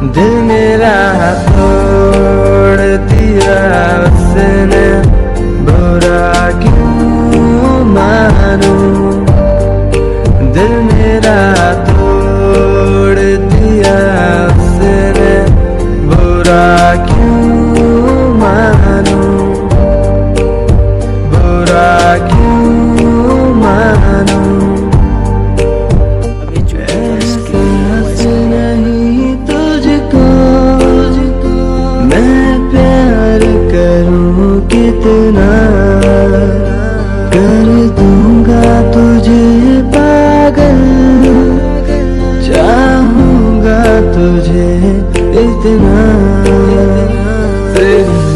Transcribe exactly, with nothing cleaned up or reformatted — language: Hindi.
दिल मेरा तोड़ दिया उसने, बुरा क्यों मानूं। दिल मेरा तोड़ दिया उसने, बुरा क्यों मानूं, बुरा क्यों मानूं। एहसास नहीं तुझको मैं प्यार करूं कितना, कर दूंगा तुझे पागल, चाहूंगा तुझे इतना।